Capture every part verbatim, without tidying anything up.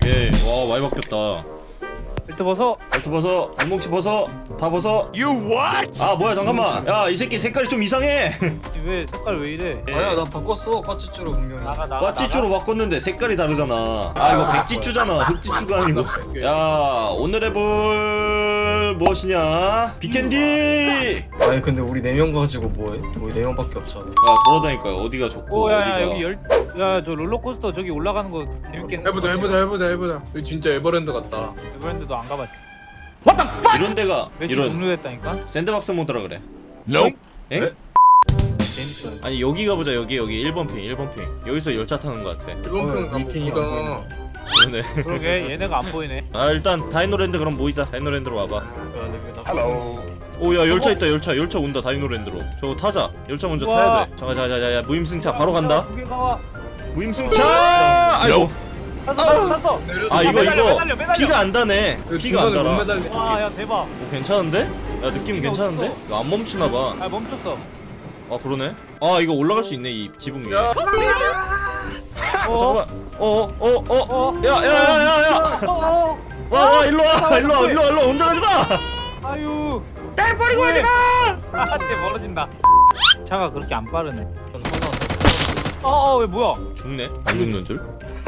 오케이. 와 많이 바뀌었다. 벨트 벗어. 벨트 벗어. 운동치 벗어. 다 벗어. You what? 아 뭐야 잠깐만. 야 이 새끼 색깔이 좀 이상해. 왜 색깔 왜 이래? 아니야 나 바꿨어. 꽈찌쭈로 분명히. 나가 나가. 꽈찌쭈로 바꿨는데 색깔이 다르잖아. 아 이거 백지쭈잖아. 흑지쭈가 아니고. 야 오늘 해볼 무엇이냐? 비캔디. 아니 근데 우리 네 명 가지고 뭐해? 우리 네 명밖에 없잖아. 야 돌아다니까 어디가 좋고 오야야 어디가. 여기 열. 야 저 롤러코스터 저기 올라가는 거 재밌겠네. 해보자 해보자 해보자 해보자. 여기 진짜 에버랜드 같다. 에버랜드도 안 가봤지. 이런 데가 매치 이런 종료됐다니까. 샌드박스 모드라 그래. Nope. 엥? 네? 재밌어. 아니 여기 가보자. 여기 여기 일 번 핑 일 번 핑. 여기서 열차 타는 거 같아. 일본 편 어, 미팅이 가보다. 안 그러네. 그러게 얘네가 안 보이네. 아 일단 다이노랜드 그럼 모이자. 다이노랜드로 와봐. Hello. 오야 열차 있다. 열차 열차 온다. 다이노랜드로. 저거 타자. 열차 먼저 우와. 타야 돼. 잠깐 자자자자 무임승차 바로 간다. 두개 가와. 무임승차. 아이고. 탔어 탔어 탔어. 아 이거 매달려, 이거 매달려, 매달려. 피가 안 다네. 그 피가 안 중간에 못 달아. 매달려. 와야 대박. 어, 괜찮은데? 야 느낌 피가 괜찮은데? 없어. 이거 안 멈추나 봐. 아 멈췄어. 아 그러네. 아 이거 올라갈 수 있네 이 지붕 위에. 야. 어. 잠깐만. 어어어어 어, 어. 어. 야야야야야. 어, 어. 와 와 일로 와 일로 와 일로 와 일로 와 운전하지 마. 아유. 날 버리고 가지 마. 아, 쟤 멀어진다. 차가 그렇게 안 빠르네. 어, 어, 왜 뭐야? 죽네. 안 죽는 줄.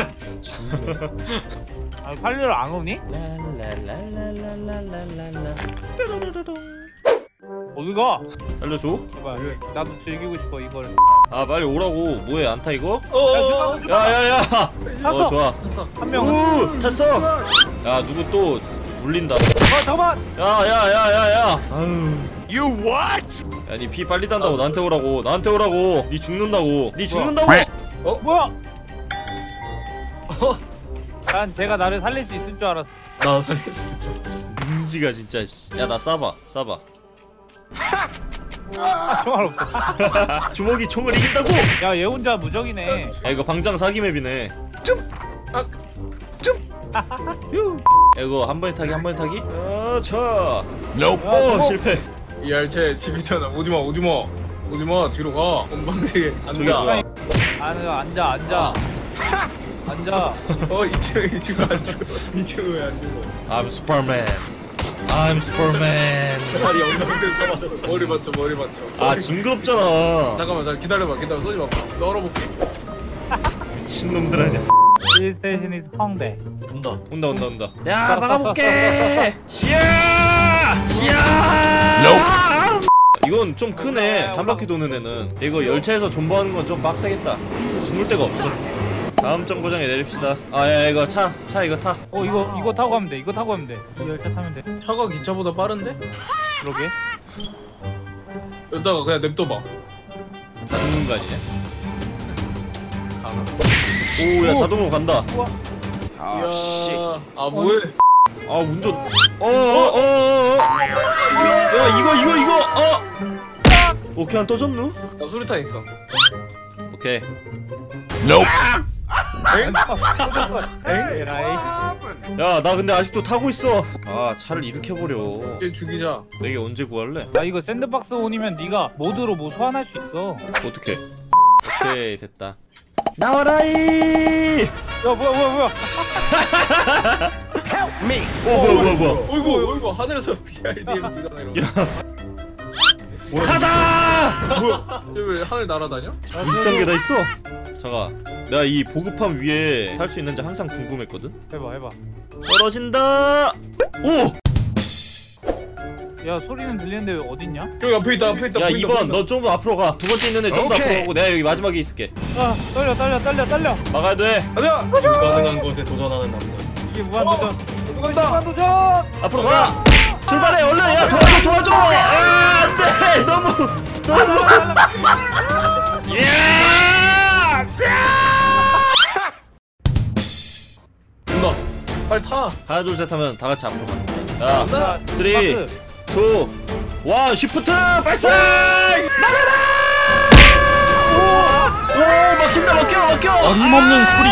아니, 살리러 안 오니? 어디 가? 살려줘. 제발. 나도 즐기고 싶어 이걸. 아 빨리 오라고. 뭐해 안 타 이거? 어. 야야야. 탔어. 어 좋아. 탔어. 한 명은. 오 탔어. 야 누구 또 물린다. 어, 잠깐만. 야야야야야. 아유. You what? 야 니 피 빨리 단다고 나한테 오라고. 나한테 오라고. 니 죽는다고. 니 죽는다고. 어, 뭐야? 난 제가 나를 살릴 수 있을 줄 알았어. 나 살렸어 진짜. 민지가 진짜. 야 나 쏴봐. 쏴봐. 아, 총알 없어. 주먹이 총을 이긴다고. 야, 얘 혼자 무적이네. 야 이거 방장 사기 맵이네. 아, 휴. 야, 이거 한 번에 타기 한 번에 타기. 아차. Nope. 야, 어 저거- 실패. 이 열차에 집이잖아. 오지마 오지마 오지마 뒤로 가. 건방지게 저기 앉아. 뭐야? 앉아, 앉아, 앉아. 앉아. 어 이층 이층 안 죽어. 이층 왜 안 죽어? I'm Superman. I'm Superman. 다리 엉덩이를 맞았어. 머리 맞춰 머리 맞춰. 아 징그럽잖아. 잠깐만 나 기다려봐 기다려 쏘지 마. 썰어볼게. 미친 놈들 아니야. This station is 홍대. 온다. 온다 온다 온다. 야 막아볼게. 지야 지야. Nope. 이건 좀 크네. 한 바퀴 도는 애는. 이거 열차에서 존버하는 건 좀 빡세겠다. 숨을 데가 없어. 다음 정거장에 내립시다. 아야 이거 차 차 이거 타. 어, 이거 이거 타고 가면 돼. 이거 타고 가면 돼. 이 열차 타면 돼. 차가 기차보다 빠른데? 그러게. 여기다가 그냥 냅둬봐. 다 죽는 거 아니냐? 오야 자동으로 간다. Oh shit. 이야. 아 뭐해? 아 운전. 어어어어. 야 이거 이거 이거 어. 오케이 안 떠졌누? 나 수류탄 있어. 오케이. Nope. 에라이. 야 나 근데 아직도 타고 있어. 아 차를 일으켜 버려. 이제 죽이자. 내게 언제 구할래? 나 이거 샌드박스 온이면 네가 모드로 뭐 소환할 수 있어. 어떻게? 오케이 됐다. 나와라이. 야, 뭐야, 뭐야, 뭐야. 어 뭐야 뭐야 뭐야. 어이구 어이구 하늘에서 비아이디엠 비가 내려. 가자. 뭐야? 쟤왜 하늘 날아다녀? 이 단계 다 있어. 잠깐. 내가 이 보급함 위에 탈 수 있는지 항상 궁금했거든. 해봐, 해봐. 떨어진다. 오. 야, 소리는 들리는데 왜 어딨냐? 저기 앞에 있다 앞에 있다. 야 보인다, 이 번 보인다. 너 좀 더 앞으로 가. 두 번째 있는 애 좀 더 오케이. 앞으로 가고 내가 여기 마지막에 있을게. 아, 떨려, 떨려, 떨려, 떨려. 막아야 돼. 가자. 불가능한 것에 도전하는 남자. 이게 무한도전. 간다. 무한도전. 앞으로 가. 출발해 얼른. 야 도와줘 도와줘. 아, 안돼. 너무 너무. 야. 간다. 빨리 타. 하나 둘 셋 하면 다 같이 앞으로 가는 거야. 자, 간다. 쓰리, 투, 원, 쉬프트 발사! 나가라! 오, 오, 막힌다, 막혀, 막혀. 어림없는 소리.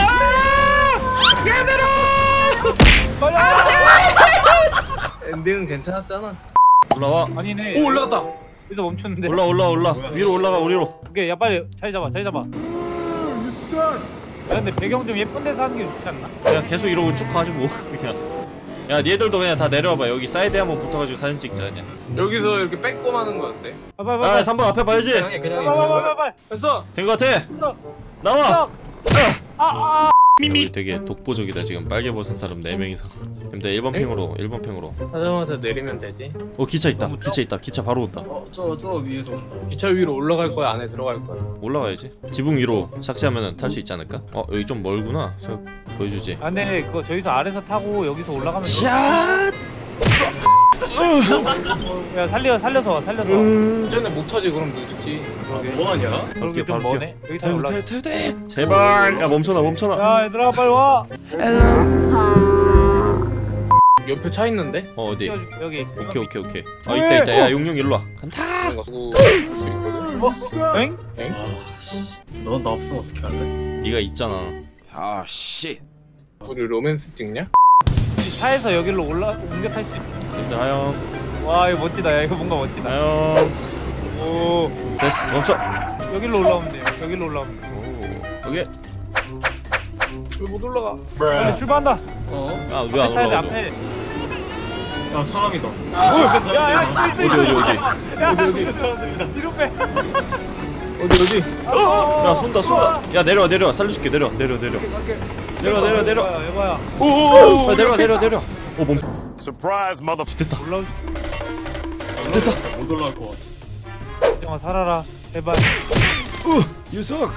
엔딩은 괜찮았잖아. 올라와. 아니네. 오 올라갔다. 여기서 멈췄는데. 올라, 올라, 올라. 위로 올라가, 위로. 오케이, 야 빨리 자리 잡아, 자리 잡아. 근데 배경 좀 예쁜 데서 하는 게 좋지 않나? 그냥 계속 이러고 쭉 가지 뭐 그냥. 야 니들도 그냥 다 내려와봐. 여기 사이드에 한번 붙어가지고 사진 찍자 그냥. 여기서 이렇게 빼꼼 하는 거 어때? 아, 빨리 아 빨리 삼 번 앞에 봐야지. 그냥 해 그냥 해 빨리 빨리 그냥 빨리 빨리 됐어. 된 거 같아. 빨리 나와. 아아 여기 되게 독보적이다 지금. 빨개 벗은 사람 네 명이서. 근데 일 번 핑으로 일 번 핑으로. 하자마자 내리면 되지. 어 기차 있다. 기차 있다. 기차 바로 온다. 어저 저 위에서 온다. 기차 위로 올라갈 거야, 안에 들어갈 거야? 올라가야지. 지붕 위로 삭제하면 탈 수 있지 않을까? 어 여기 좀 멀구나. 저 보여주지. 아 근데 그거 저기서 아래서 타고 여기서 올라가면 돼. 샷. 어, 야 살려 살려서 와 살려서 와. 전에 못 타지 그럼 늦었지. 아 뭐하냐? 그러게 좀 바로 머네. 여기 타고 올라. 태우 태우 태. 제발. 야 멈춰놔 멈춰놔. 야 얘들아 빨리 와. 옆에 차 있는데? 어 어디? 띄워줄게, 여기. 오케이 오케이 오케이. 아 있다 있다. 야 용용 일로 와. 간다. 뭔가 쓰고 볼수 있거든. 엥? 넌 나 없으면 어떻게 할래? 네가 있잖아. Oh shit. 우리 로맨스 찍냐? 차에서 여기로 올라 옮겨 탈 수 있어. 근데 하영 와 이거 멋지다. 야 이거 뭔가 멋지다. 하영. 오 됐어 멈춰. 여기로 올라오면 돼. 여기로 올라오면 돼. 오 여기. 왜 못 올라가? 빨리 출발한다. 어? 아왜 안 앞에 타야 돼 올라가죠? 앞에. 야 사람이다. 야야 어디 어디 어디. 야 어디, 어디? 뒤로 빼. 어디 어디? 야 쏜다 쏜다. 야 내려와 내려와 살려줄게. 내려 내려 내려. 내려 내려 내려. 이거야 이거야. 오오오. 내려 내려 내려. 오 멈. Surprise, mother. 됐다. 올라오. 됐다. 못 올라갈 것 같아. 영아 살아라. 제발. 우 유석.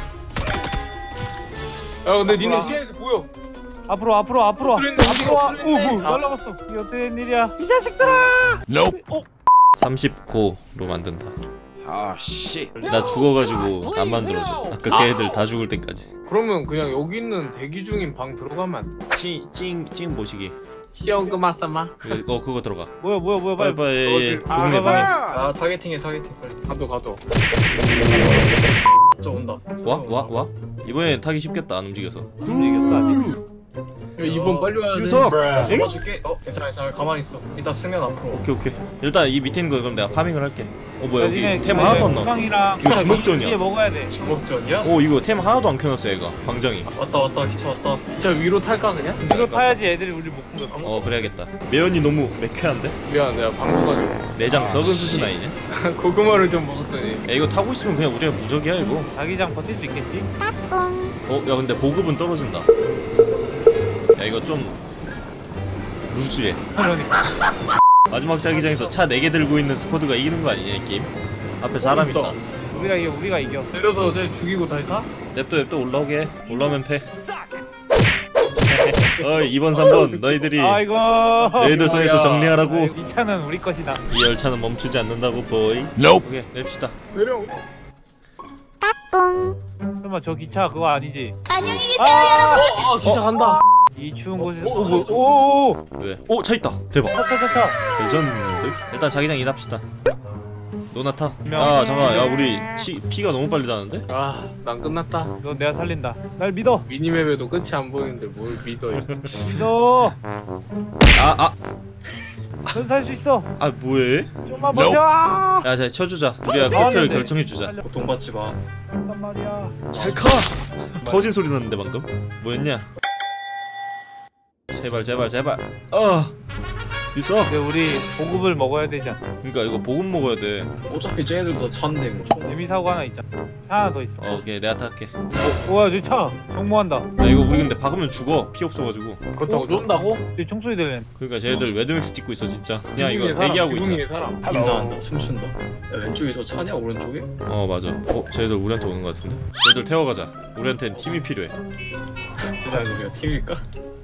야 근데 니네 뭐야? 시야에서 보여. 앞으로 앞으로 앞으로. 엎드려 있네, 앞으로 와. 엎드려 있네. 오구 아. 날라갔어. 이게 어떻게 된 일이야? 이 자식들아. Nope. 삼십 고로 만든다. Oh shit. 나 죽어가지고 안 만들어줘. 아까 걔들 다 죽을 때까지. 그러면 그냥 여기 있는 대기 중인 방 들어가면 안 돼? 찡찡찡 보시기. 시어그마사마. 어 그거 들어가. 뭐야 뭐야 뭐야 빨리 빨리. 빨리. 아, 고정해 빨리. 봐. 아 타겟팅해 타겟팅 빨리. 가도 가도. 저 온다. 와 와 와. 이번에 타기 쉽겠다 안 움직여서. 움직였어 아직. 야 이번 빨리 와야 돼. 유석. 잡아줄게. 어 괜찮아 괜찮아 가만히 있어. 이따 쓰면 앞으로. 오케이 오케이. 일단 이 밑에 있는 거 그럼 내가 파밍을 할게. 어 뭐야 여기 니네 템 하나도 안 나왔어. 구상이랑 이거 주먹전이야. 위에 먹어야 돼. 주먹전이야? 오 이거 템 하나도 안 켜놨어 얘가. 방장이. 왔다 왔다 기차 왔다. 진짜 위로 탈까 그냥? 이거 타야지 애들이 우리 못 공격. 어 그래야겠다. 매연이 너무 매캐한데? 미안 내가 방구 가지고 내장 아, 썩은 씨. 수준 아니냐? 고구마를 좀 먹었더니. 야 이거 타고 있으면 그냥 우리가 무적이야 이거. 자기장 버틸 수 있겠지? 어 야 근데 보급은 떨어진다. 야 이거 좀 루즈해. 그러니까. 마지막 자기장에서 차 네 개 들고 있는 스쿼드가 이기는 거 아니냐 이 게임? 앞에 사람 있다. 우리가 이겨 우리가 이겨. 내려서 쟤 죽이고 다시 타? 냅둬 냅둬 올라오게 해. 올라오면 패. 어이 이 번 삼 번 너희들이 아이고. 너희들 손에서 야. 정리하라고. 이 차는 우리 것이다. 이 열차는 멈추지 않는다고 보이. Nope. 오케이 냅시다. 내려. 설마 저 기차 그거 아니지? 안녕히 계세요. 아 기차 간다. 이 추운 곳에서 오 뭐, 오오오. 왜? 오 차 있다. 대박. 차차차차. 레전드. 일단 자기장 이납시다. 노나 타. 명. 야 잠깐 야 우리 치, 피가 너무 빨리 나는데? 아 난 끝났다. 너 내가 살린다. 날 믿어. 미니맵에도 끝이 안 보이는데 뭘 믿어요. 믿어. 아아 넌 살 수 있어. 아 뭐해? 좀만 버텨. 아! 야 자 쳐주자. 우리가 끝을 나왔는데. 결정해주자. 살려. 돈 받지 마. 단 말이야. 잘 가! 터진 소리 났는데 방금? 뭐였냐? 제발 제발 제발. 어 유석. 근데 우리 보급을 먹어야 되지 않나? 그러니까 이거 보급 먹어야 돼. 어차피 쟤네들도 다 차인데 뭐. 총. 재미 사고 하나 있잖아. 차 하나 더 있어. 어, 오케이 내가 탈게. 우와 저기 차 정모한다. 야 이거 우리 근데 박으면 죽어. 피 없어가지고. 그렇다고 쫀다고? 저기 총소리 들리는. 그러니까 쟤네들 매드맥스 찍고 있어 진짜. 그냥 지붕 이거 위에 사람, 대기하고 지붕 있자. 위에 사람. 인사한다 춤춘다. 야 왼쪽에 저 차냐 오른쪽에? 어 맞아. 어 쟤네들 우리한테 오는 거 같은데? 쟤네들 태워가자. 우리한텐 팀이 필요해. 야 이거 팀일까?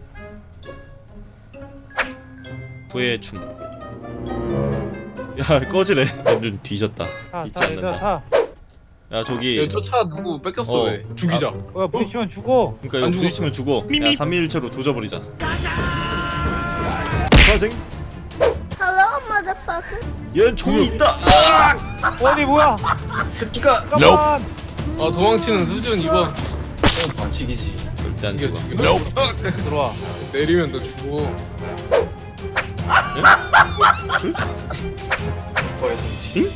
부의 춤. 야 꺼지래. 얘들 뒤졌다. 타, 잊지 타, 얘들아, 않는다. 타. 야 저기. 야 저 차 누구 뺏겼어 어. 왜? 죽이자. 뭐야 부딪히면 죽어. 그러니까 안 이거 죽었어. 부딪히면 죽어. 야 삼이일체로 조져버리자. 가생. Hello, motherfucker. 얘 종이 있다. 아니 뭐야? 새끼가. 잠깐만. 아 도망치는 수준 이번. 어 반칙이지. 절대 안 죽여 죽어. 죽여. 들어와. 내리면 너 죽어. 뭐야 정치?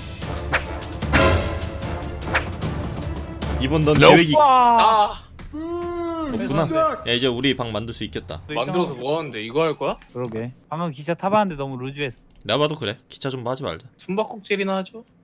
이번 넌 Nope. 계획이. 와. 아 없구나. 야 이제 우리 방 만들 수 있겠다. 만들어서 뭐 하는데? 이거 할 거야? 그러게 방금 기차 타봤는데 너무 루즈했어. 내가 봐도 그래. 기차 좀 하지 말자. 숨바꼭질이나 하죠?